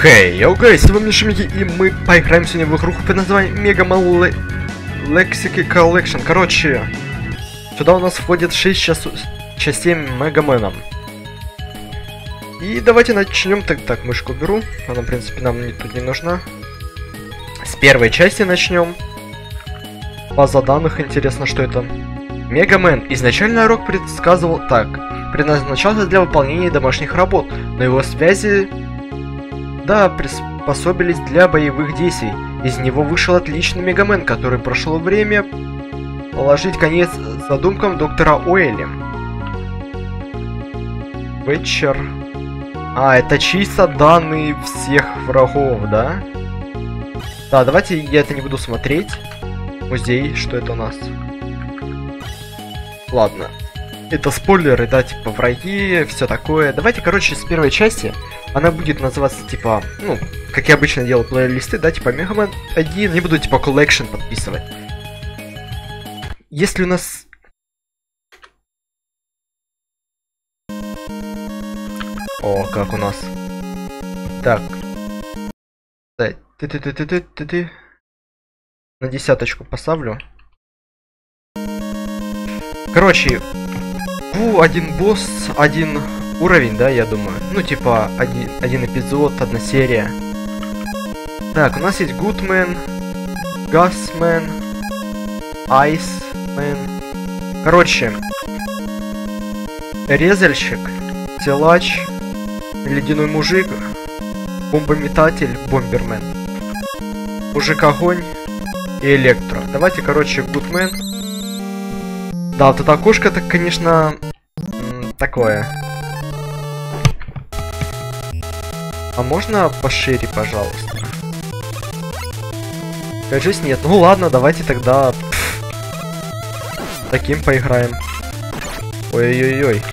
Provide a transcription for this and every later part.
Хей, йоу гайс, с вами Шумики, и мы поиграем сегодня в игру под названием Mega Man Lexic Collection. Короче, сюда у нас входит 6 частей Мегамена. И давайте начнем. Так, мышку беру. Она, в принципе, нам тут не нужна. С первой части начнем. База данных, интересно, что это. Мегамен. Изначально Рок предсказывал так. Предназначался для выполнения домашних работ, но его связи... Да, приспособились для боевых действий. Из него вышел отличный Мегамен, который прошло время положить конец задумкам доктора Уэлли. Вечер. А, это чисто данные всех врагов, да? Да, давайте я это не буду смотреть. Музей, что это у нас? Ладно. Это спойлеры, да, типа враги, все такое. Давайте, короче, с первой части она будет называться, типа, ну, как я обычно делаю плейлисты, да, типа Мегамен 1, не буду, типа, коллекшн подписывать. Если у нас... О, как у нас. Так. Ты. На 10 поставлю. Короче, один босс, один уровень, да, я думаю. Ну, типа, один эпизод, одна серия. Так, у нас есть Гудмен, Гасмен, Айсмен. Короче, резальщик, силач, ледяной мужик, бомбометатель, бомбермен, мужик-огонь и электро. Давайте, короче, Гудмен. Да, вот это окошко, так, конечно, такое. А можно пошире, пожалуйста? Кажись, нет. Ну ладно, давайте тогда таким поиграем. Ой-ой-ой.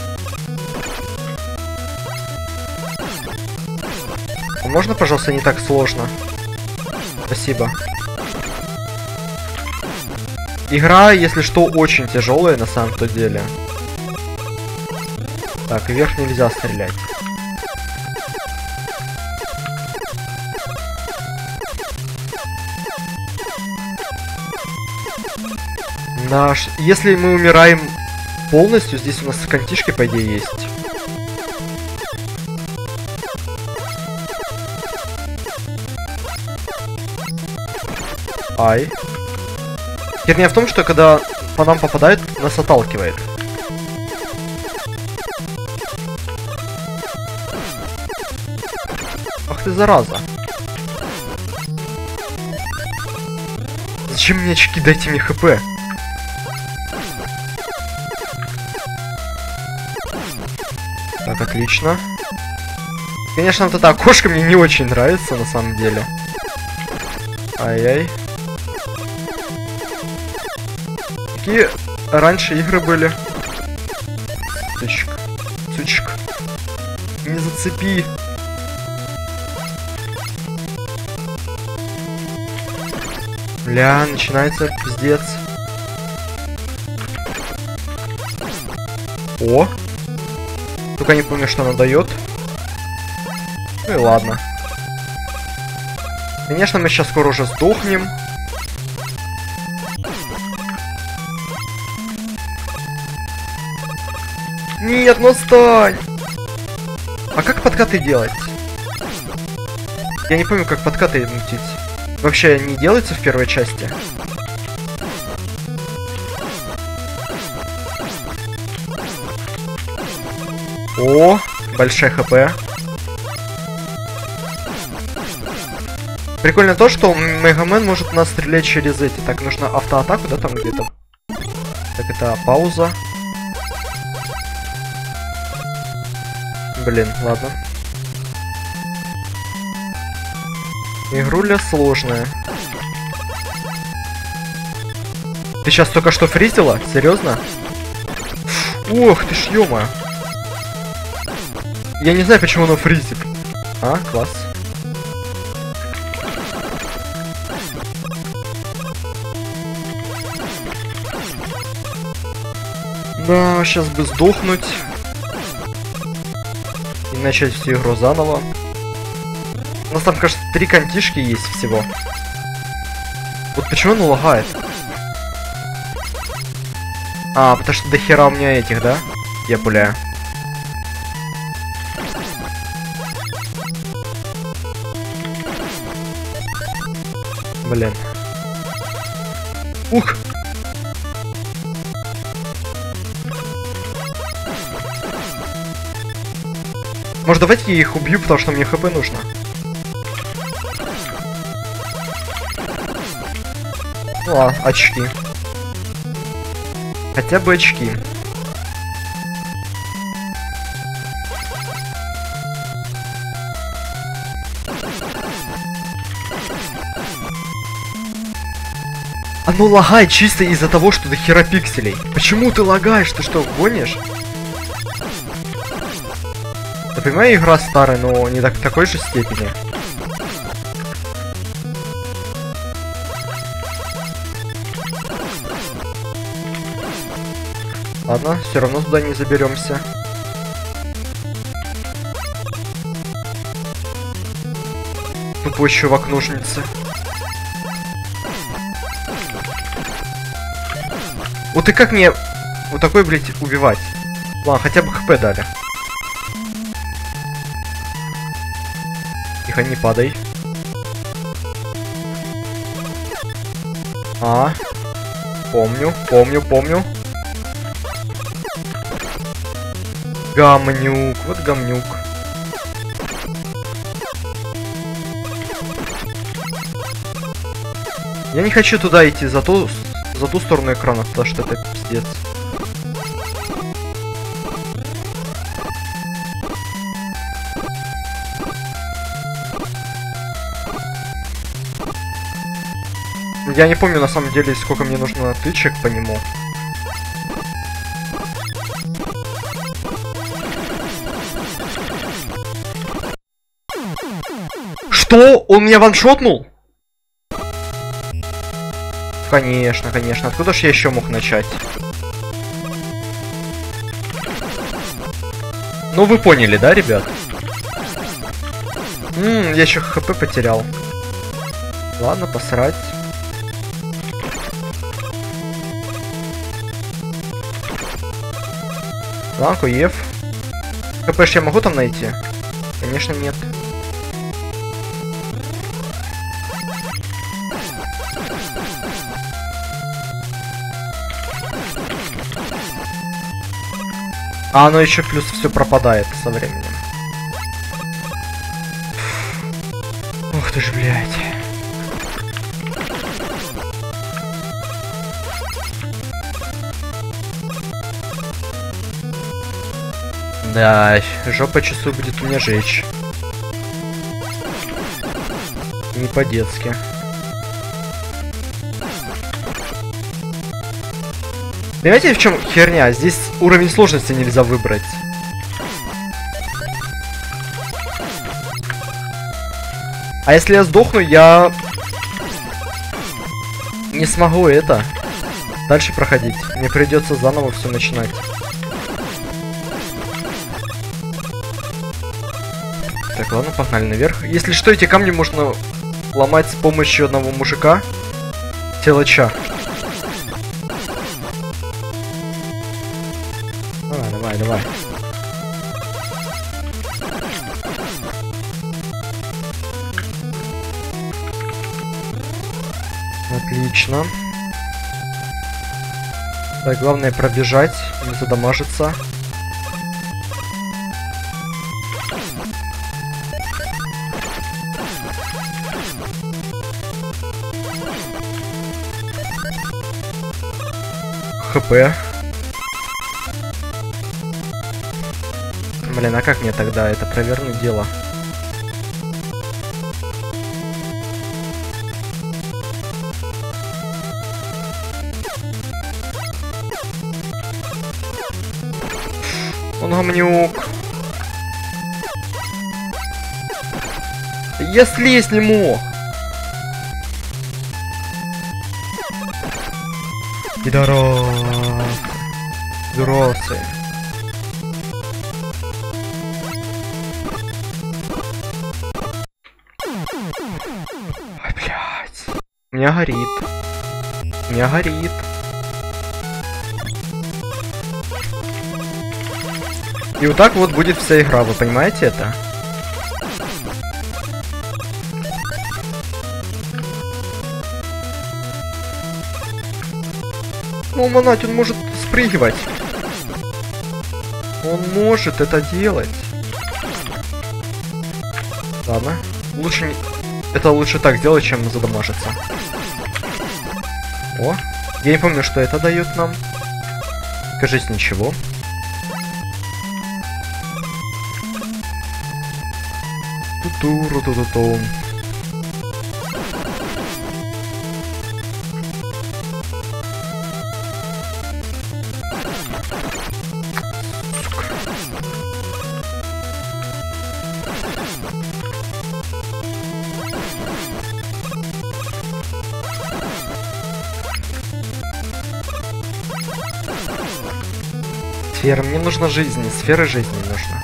А можно, пожалуйста, не так сложно? Спасибо. Игра, если что, очень тяжелая на самом-то деле. Так, вверх нельзя стрелять. Если мы умираем полностью, здесь у нас кантишки, по идее, есть. Ай. Херня в том, что когда по нам попадают, нас отталкивает. Ах ты зараза. Зачем мне очки? Дайте мне хп. Так, отлично. Конечно, вот это окошко мне не очень нравится, на самом деле. Ай-яй. Какие раньше игры были? Сучка. Не зацепи. Бля, начинается пиздец. О! Только не помню, что она дает. Ну и ладно. Конечно, мы сейчас скоро уже сдохнем. Нет, ну отстань! А как подкаты делать? Я не помню, как подкаты мутить. Вообще не делается в первой части. О, большая хп. Прикольно то, что Мегамен может нас стрелять через эти. Так, нужно автоатаку, да, там где-то. Так, это пауза. Блин, ладно. Игруля сложная. Ты сейчас только что фризила? Серьезно? Ох ты ж, ё-моё. Я не знаю, почему оно фризит. А, класс. Да, сейчас бы сдохнуть. И начать всю игру заново. нас там, кажется, 3 контишки есть всего. Вот почему он лагает? А, потому что до хера у меня этих, да? Я пуляю. Блин. Ух! Может, давайте я их убью, потому что мне хп нужно. Ну, а, очки. Хотя бы очки. Оно лагает чисто из-за того, что до хера пикселей. Почему ты лагаешь? Ты что, гонишь? Я понимаю, игра старая, но не так в такой же степени. Ладно, все равно туда не заберемся. Тупой чувак-ножницы. Вот и как мне вот такой, блядь, убивать? Ладно, хотя бы хп дали. Тихо, не падай. А, помню. Гамнюк, вот гамнюк. Я не хочу туда идти, за ту сторону экрана, потому что это пиздец. Я не помню на самом деле, сколько мне нужно тычек по нему. Что? Он меня ваншотнул? Конечно, конечно. Откуда ж я еще мог начать? Ну вы поняли, да, ребят? Я еще хп потерял. Ладно, посрать. Ладно, Ев. ХПш я могу там найти? Конечно, нет. А оно еще плюс все пропадает со временем. Ух ты ж, блядь. Да, жопа часу будет у меня жечь. Не по-детски. Понимаете, в чем херня? Здесь уровень сложности нельзя выбрать. А если я сдохну, я не смогу это дальше проходить. Мне придется заново все начинать. Так, ладно, погнали наверх. Если что, эти камни можно ломать с помощью одного мужика. Телача. Давай. Отлично. Так, главное пробежать, не задамажиться. ХП. Блин, а как мне тогда это провернуть дело? Он гамнюк. Я слезть не мог. Пидорасы. Пидорасы. меня горит. Меня горит. И вот так вот будет вся игра, вы понимаете это? Ну, Монать, он может спрыгивать. Он может это делать. Ладно. Лучше не... Это лучше так сделать, чем задамажиться. О, я не помню, что это дает нам. Кажется, ничего. Ту-ту-ру-ту-ту-ту. Сфера, мне нужна жизнь, сфера жизни нужна.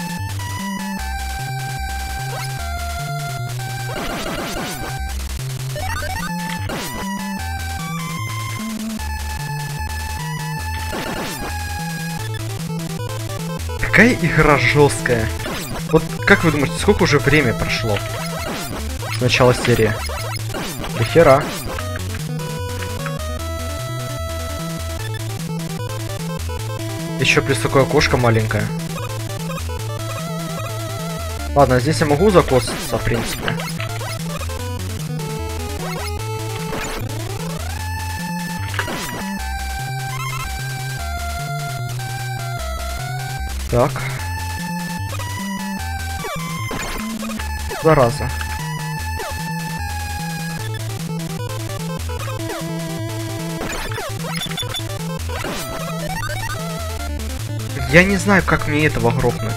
Какая игра жесткая. Вот как вы думаете, сколько уже время прошло с начала серии? До хера. Еще плюс такое окошко маленькое. Ладно, здесь я могу закоситься, в принципе. Так. Зараза. Я не знаю, как мне этого грохнуть.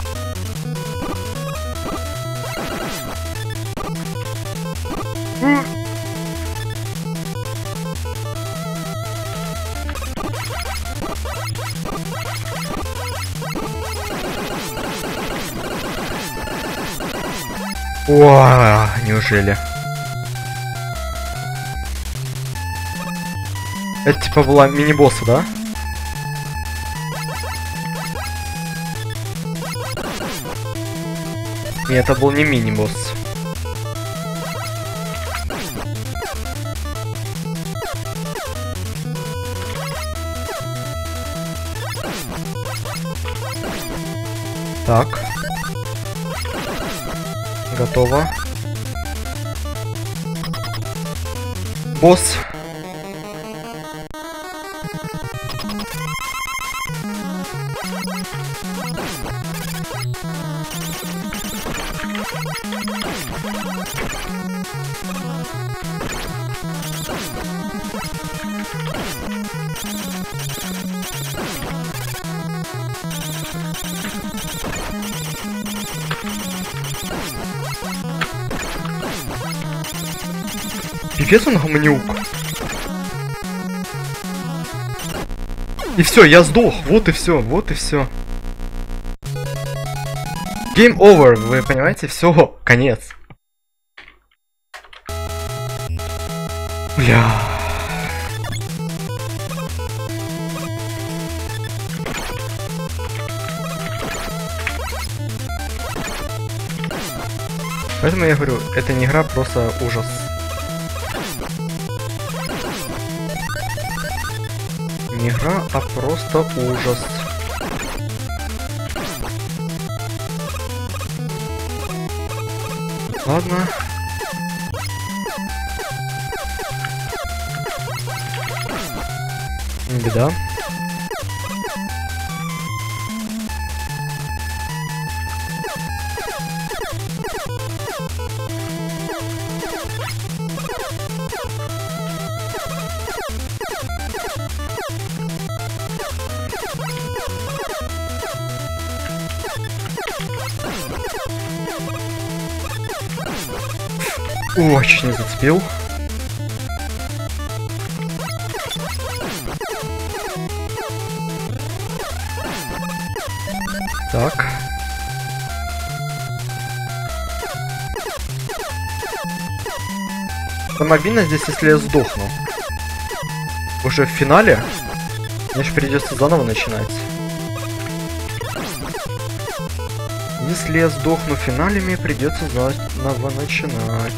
О, неужели? Это типа была мини-босса, да? Нет, это был не мини-босс. Так. Готово. Босс. Пипец он гомонюк. И все, я сдох. Вот и все, вот и все. Game over, вы понимаете? Все, конец. Бля. Поэтому я говорю, это не игра, просто ужас. Не игра, а просто ужас. Ладно. Не беда. О, чуть не зацепил. Так. Самое обидное здесь, если я сдохну. Уже в финале мне же придется заново начинать. Если я сдохну в финале, мне придется заново начинать.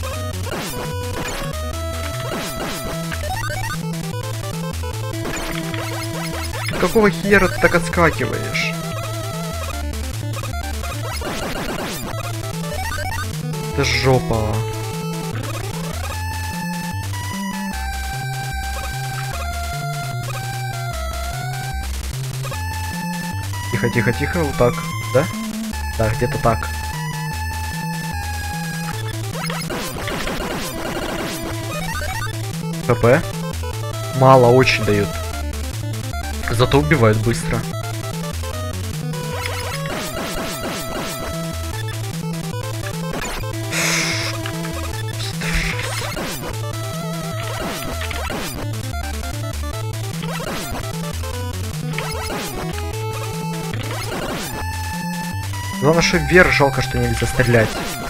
Какого хера ты так отскакиваешь? Это жопа. Тихо, тихо, тихо, вот так, да? Да, где-то так. ХП. Мало очень дают. Зато убивают быстро. Главное, что вверх жалко, что нельзя стрелять.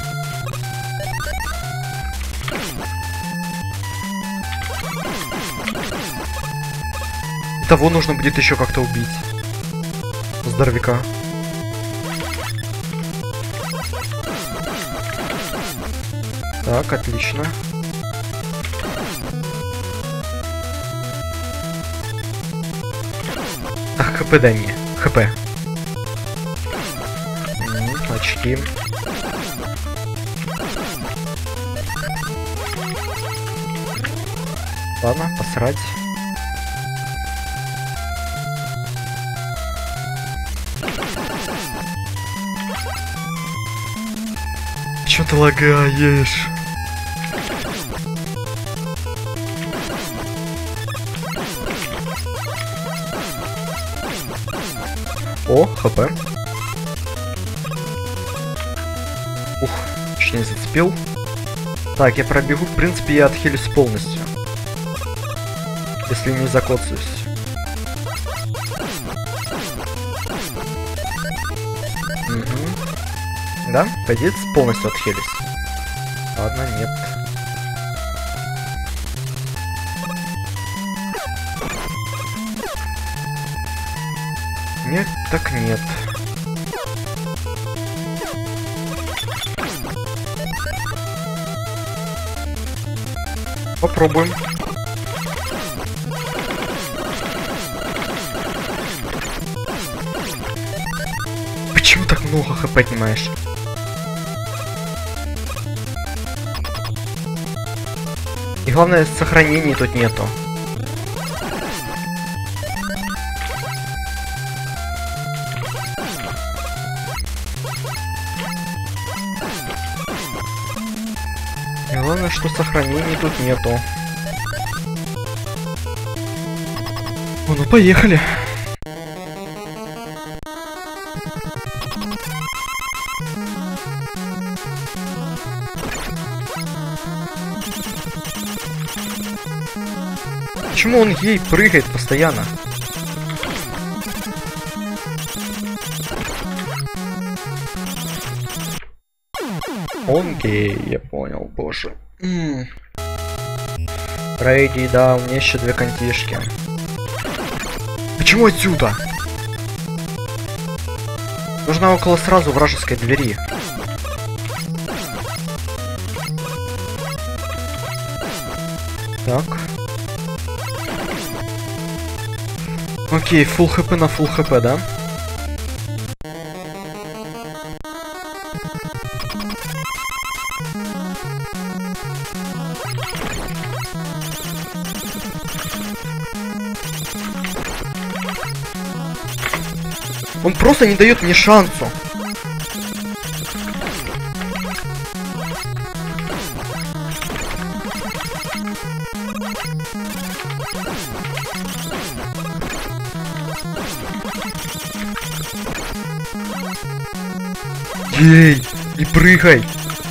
Того нужно будет еще как-то убить. Здоровяка. Так, отлично. Ах, ХП дай мне. ХП. Очки. Ладно, посрать. Чё ты лагаешь? О, ХП. Ух, чуть не зацепил. Так, я пробегу, в принципе, я отхилюсь полностью. Если не закоцаюсь. Угу. Да, пойди полностью отхилюсь. Ладно, нет. Нет, так нет. Попробуем. Почему так много хп поднимаешь? И главное, сохранений тут нету. И главное, что сохранений тут нету. О, ну поехали. Почему он ей прыгает постоянно? Он гей, я понял, боже. Рейди, да, у меня еще 2 контишки. Почему отсюда? Нужно около сразу вражеской двери. Так. Окей, фулл хп на фулл хп, да? Он просто не дает мне шансу. Ей, не прыгай.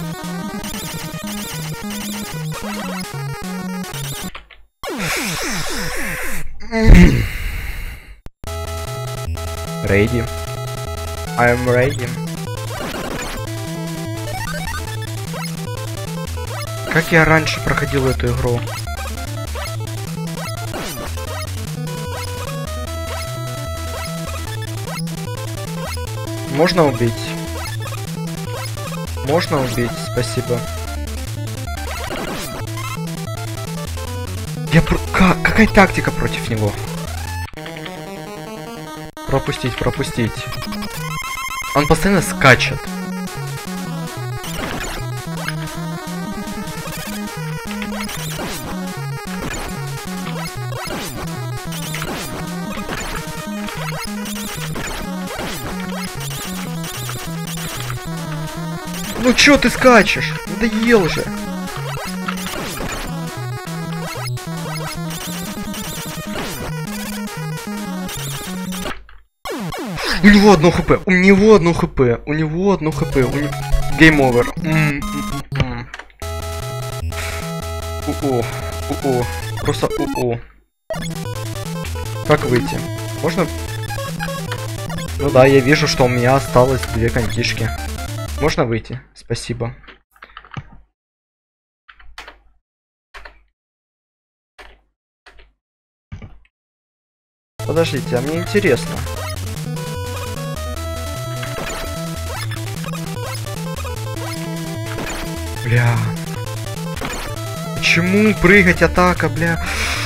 Ready. I am ready. Как я раньше проходил эту игру? Можно убить? Можно убить, спасибо. Какая тактика против него? Пропустить, пропустить. Он постоянно скачет. Ну чё ты скачешь? Надоел же. У него одно хп, у него одно хп, у него одно хп, гейм овер. Просто Как выйти? Можно? Ну да, я вижу, что у меня осталось 2 контишки. Можно выйти? Спасибо. Подождите, а мне интересно. Бля. Почему прыгать атака, бля?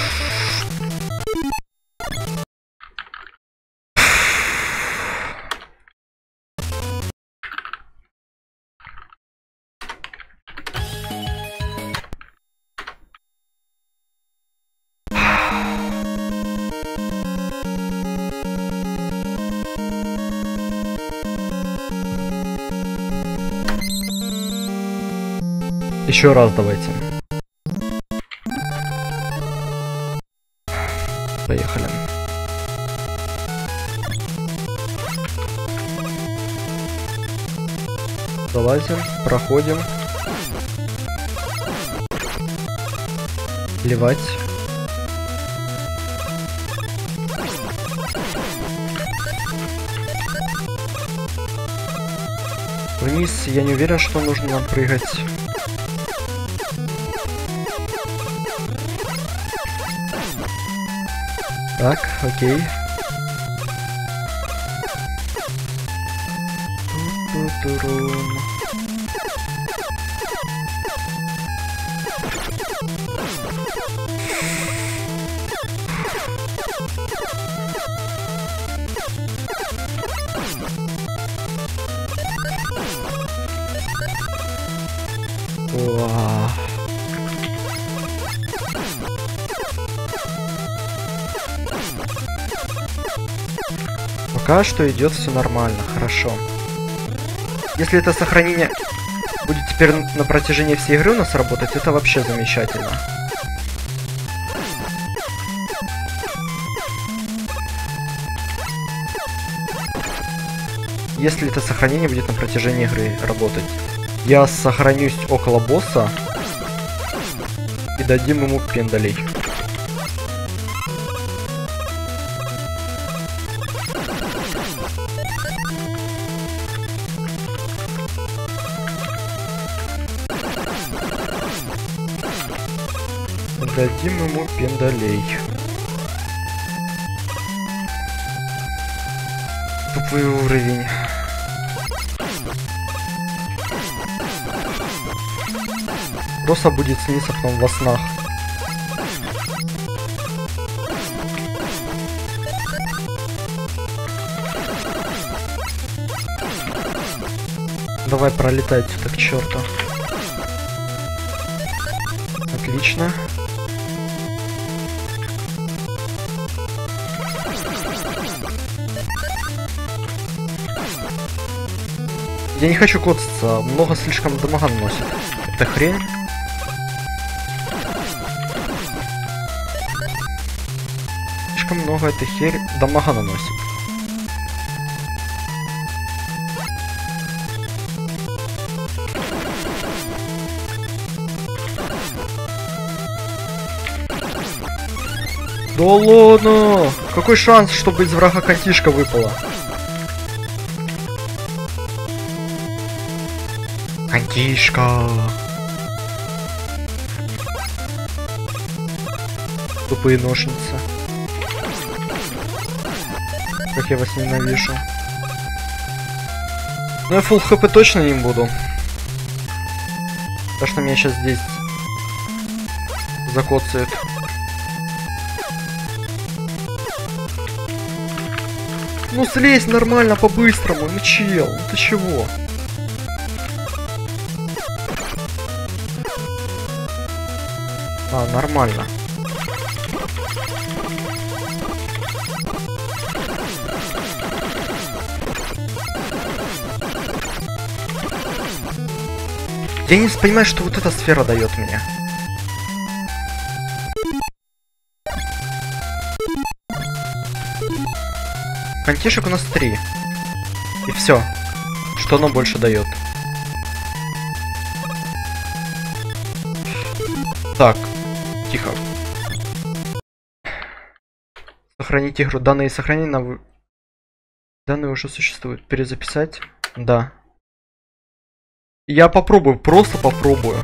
Еще раз давайте. Поехали. Залазим, проходим. Плевать. Вниз я не уверен, что нужно нам прыгать. Так, окей. Уа. Пока что идет все нормально, хорошо. Если это сохранение будет теперь на протяжении всей игры у нас работать, это вообще замечательно. Если это сохранение будет на протяжении игры работать, я сохранюсь около босса и дадим ему пендалей. Дадим ему пендалей. Тупой уровень. Просто будет сниться потом во снах. Давай пролетай отсюда к черту. Отлично. Я не хочу коцаться, много слишком дамага наносит. Это хрень. Слишком много этой херь дамага наносит. Да ладно! Какой шанс, чтобы из врага контишка выпала? Контишка. Тупые ножницы. Как я вас ненавижу. Но я фулл хп точно не буду. Потому что меня сейчас здесь закоцает. Ну слезь нормально по-быстрому, ну чел, ну ты чего? А, нормально. Я не понимаю, что вот эта сфера дает мне. Антишек у нас 3. И все. Что оно больше дает? Так. Тихо. Сохранить игру. Данные сохранены. Данные уже существуют. Перезаписать? Да. Я попробую, просто попробую.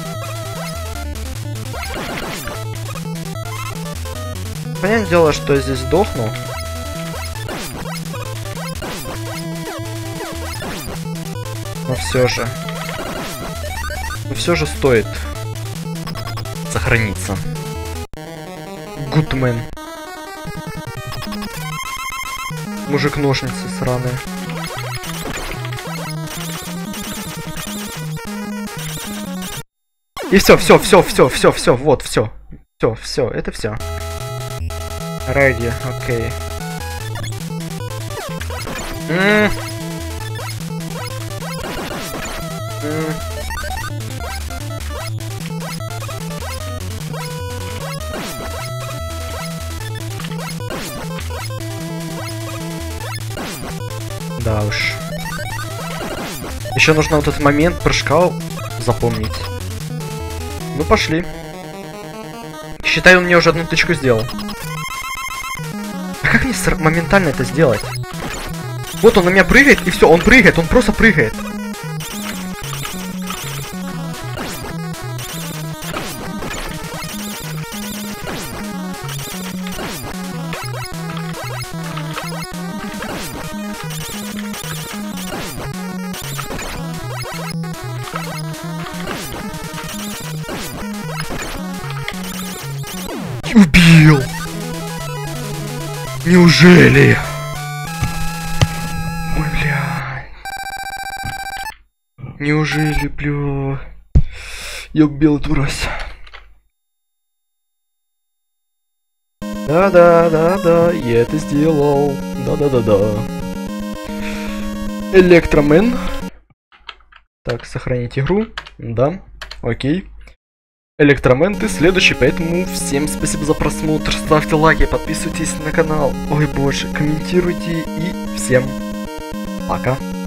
Понятное дело, что я здесь сдохну. Но все же. Но все же стоит сохраниться. Гудмен. Мужик-ножницы сраные. И все, вот, все, это все. Ready, окей. Да уж. Еще нужно вот этот момент прыжка запомнить. Ну пошли. Считай, он мне уже одну тычку сделал. А как мне моментально это сделать? Вот он на меня прыгает, и все, он прыгает, он просто прыгает. Убил! Неужели? Ой, бля. Неужели, бля? Я убил эту мразь. Да, я это сделал. Да. Электромен. Так, сохранить игру. Да, окей. Электромен, ты следующий, поэтому всем спасибо за просмотр, ставьте лайки, подписывайтесь на канал, ой боже, комментируйте и всем пока.